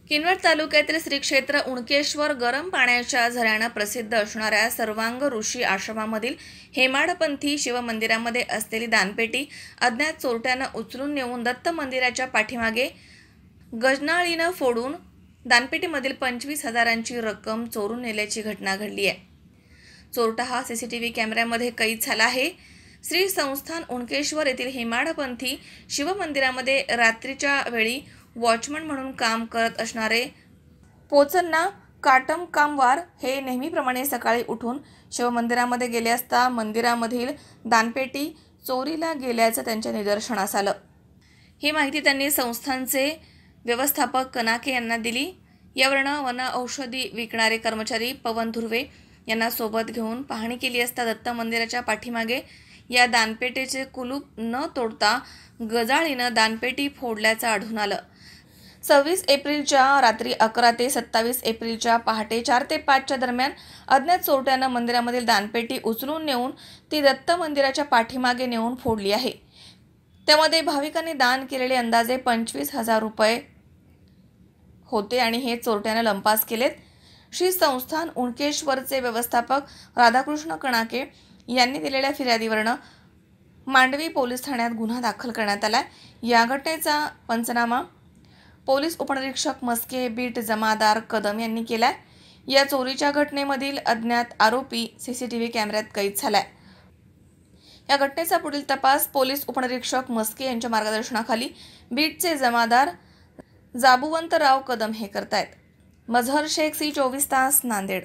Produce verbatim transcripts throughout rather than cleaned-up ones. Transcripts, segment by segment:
किनवट तालुक्यातील श्री क्षेत्र उणकेश्वर गरम पाण्याच्या झऱ्यानं प्रसिद्ध असणाऱ्या सर्वांग ऋषी आश्रमामधील हेमाडपंथी शिवमंदिरामध्ये असलेली दानपेटी अज्ञात चोरट्यानं उचलून नेऊन दत्त मंदिराच्या पाठीमागे गजनाळीनं फोडून दानपेटीमधील पंचवीस हजारांची रक्कम चोरून नेल्याची घटना घडली आहे। चोरटा हा सीसीटीव्ही कॅमेऱ्यामध्ये कैद झाला आहे। श्री संस्थान उणकेश्वर येथील हेमाडपंथी शिवमंदिरामध्ये रात्रीच्या वेळी वॉचमन म्हणून काम करत असणारे पोचन्ना काटम कामवार हे नेहमीप्रमाणे सकाळी उठून शिवमंदिरामध्ये गेले असता मंदिरामधील दानपेटी चोरीला गेल्याचं त्यांच्या निदर्शनास आलं। ही माहिती त्यांनी संस्थानचे व्यवस्थापक कनाके यांना दिली। यावरून वन औषधी विकणारे कर्मचारी पवन धुर्वे यांना सोबत घेऊन पाहणी केली असता दत्त मंदिराच्या पाठीमागे या दानपेटीचे कुलूप न तोडता गजाळीनं दानपेटी फोडल्याचं आढळून आलं। सव्वीस एप्रिलच्या रात्री अकरा ते सत्तावीस एप्रिलच्या पहाटे चार ते पाचच्या दरम्यान अज्ञात चोरट्यानं मंदिरामधील दानपेटी उचलून नेऊन ती दत्त मंदिराच्या पाठीमागे नेऊन फोडली आहे। त्यामध्ये भाविकांनी दान केलेले अंदाजे पंचवीस हजार रुपये होते आणि हे चोरट्यानं लंपास केलेत। श्री संस्थान उणकेश्वरचे व्यवस्थापक राधाकृष्ण कणाके यांनी दिलेल्या फिर्यादीवरून मांडवी पोलीस ठाण्यात गुन्हा दाखल करण्यात आला। या घटनेचा पंचनामा पोलीस उपनिरीक्षक मस्के बीट जमादार कदम यांनी केलाय। या चोरीच्या घटनेमधील अज्ञात आरोपी सीसीटीव्ही कॅमेऱ्यात कैद झालाय। या घटनेचा पुढील तपास पोलीस उपनिरीक्षक मस्के यांच्या मार्गदर्शनाखाली बीटचे जमादार जाबुवंतराव कदम हे करतायत। मजहर शेख सी चोवीस तास नांदेड।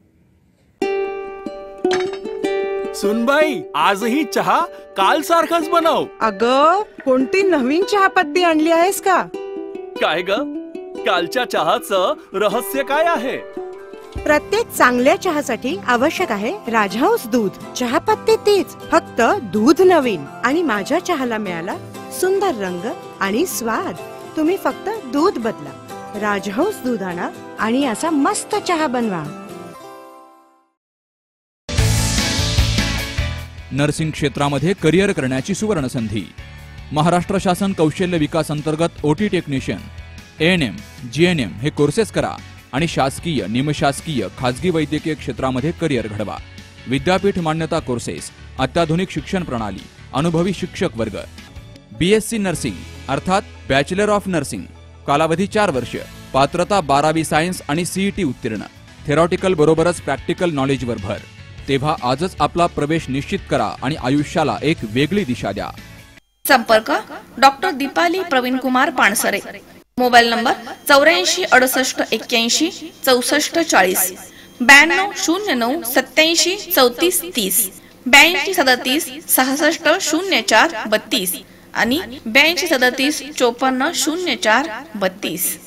सुनबाई आजही चहा काल सारखाच बनव। अगं कोणती नवीन चहापत्ती आणली आहेस का? काय ग कालच्या चहाचं रहस्य काय आहे? प्रत्येक चांगल्या चहासाठी आवश्यक आहे राजहंस दूध। चहापत्ती तीच, फक्त दूध नवीन आणि माझ्या चहाला मिळाला सुंदर रंग आणि स्वाद। तुम्ही फक्त दूध बदला, राजहंस दूध आणा आणि असा मस्त चहा बनवा। नर्सिंग क्षेत्रामध्ये करिअर करण्याची सुवर्ण संधी। महाराष्ट्र शासन कौशल्य विकास अंतर्गत ओटी टेक्निशियन, एएनएम, जीएनएम हे कोर्सेस करा आणि शासकीय, निमशासकीय, खाजगी वैद्यकीय क्षेत्रामध्ये करिअर घडवा। विद्यापीठ मान्यता कोर्सेस, अत्याधुनिक शिक्षण प्रणाली, अनुभवी शिक्षक वर्ग। बीएससी नर्सिंग अर्थात बॅचलर ऑफ नर्सिंग, कालावधी चार वर्ष, पात्रता बारावी सायन्स आणि सीईटी उत्तीर्ण, थेरॉटिकल बरोबरच प्रॅक्टिकल नॉलेजवर भर। तेव्हा आजच आपला प्रवेश निश्चित करा आणि आयुष्याला एक वेगळी दिशा द्या। संपर्क doctor Deepali Praveen Kumar Pansare. Mobile number चौऱ्याऐंशी अडुसष्ट एक्क्याऐंशी चौसष्ट चाळीस, ब्याण्णव शून्य नऊ सत्याऐंशी चौतीस तीस, ब्याऐंशी सदतीस सहासष्ट शून्य चार बत्तीस आणि ब्याऐंशी सदतीस चोपन्न शून्य चार बत्तीस।